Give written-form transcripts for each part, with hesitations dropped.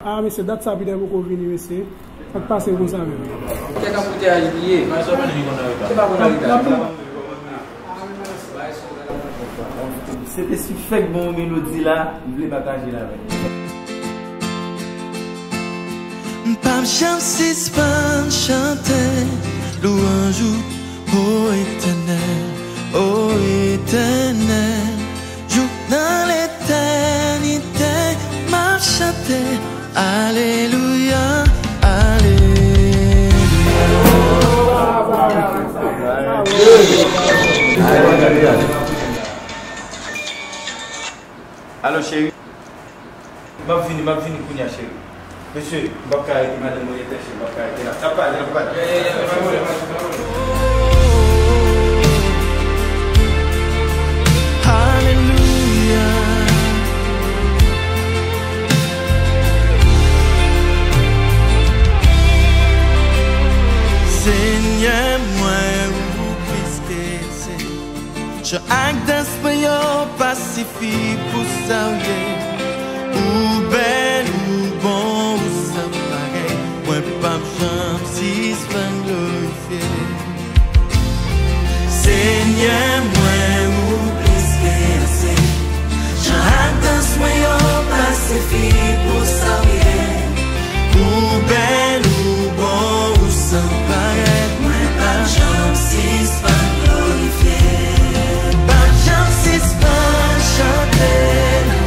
Ah, mais c'est date ça, puis vous venir, monsieur. Ça passe comme ça même. C'est un embouteillage lié. C'était si fait que bon mélodie là, je voulais partager là avec. Pam cham si pan chanter louange au éternel, joue dans l'éternité, m'a chanter alléluia, alléluia. Allô chérie, m'a fini kounya chérie. Monsieur, Bakay, madame Moyette, chez Bakay, ça passe. Alléluia. Seigneur, moi, où puisque c'est, je acte d'espagnol pacifique pour sauver, ou belle, ou bon, ou ça pareil, moi, pas j'aime si c'est glorifié. Seigneur, moi, où puisque c'est, je acte d'espagnol pacifique pour sauver, ou belle, ou bon, ou ça pareil, moi, pas j'aime si c'est glorifié. Pas j'aime si c'est chanter.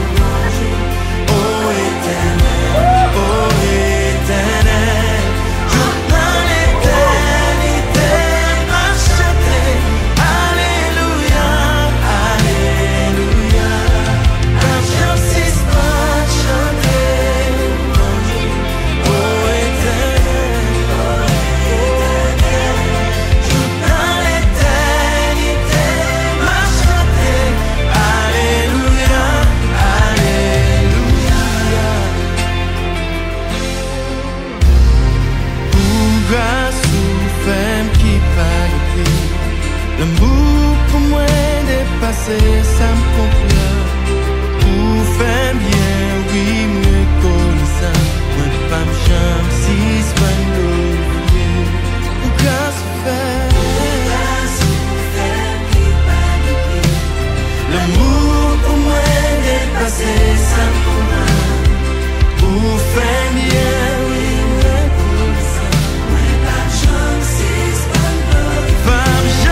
L'amour pour moi dépassé, ça me comprend. Pour faire bien, oui, me connaissant. Moi, pas me chante si c'est pas glorifié. Pour grâce faire qui pas. L'amour pour moi dépassé, ça me comprend. Pour faire bien, oui, me connaissant. Moi, pas me chante si c'est pas glorifié.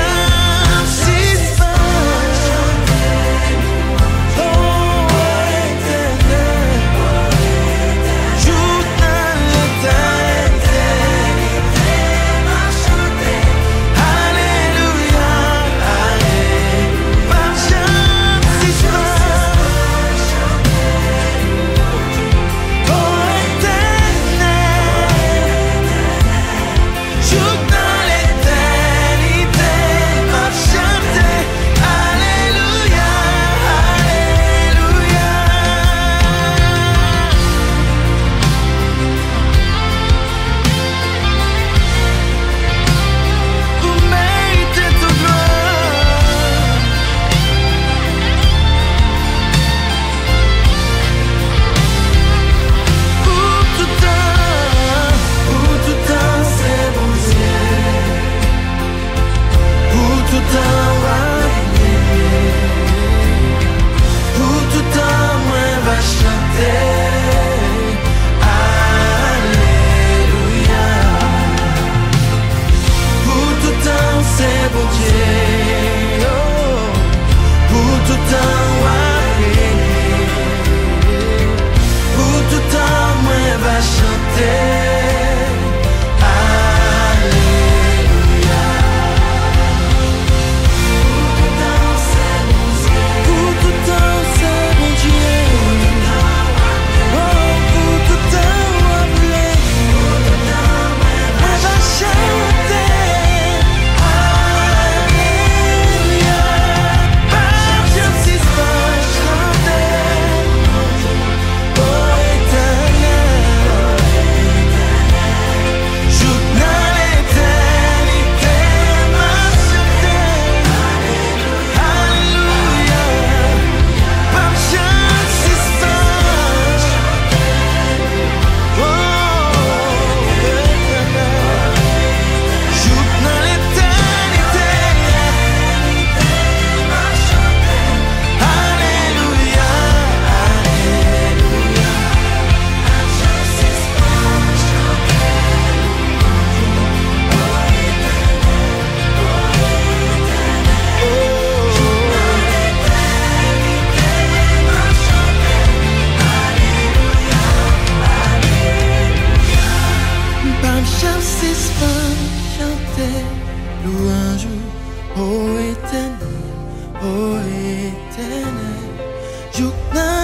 oh éternel, jouk nan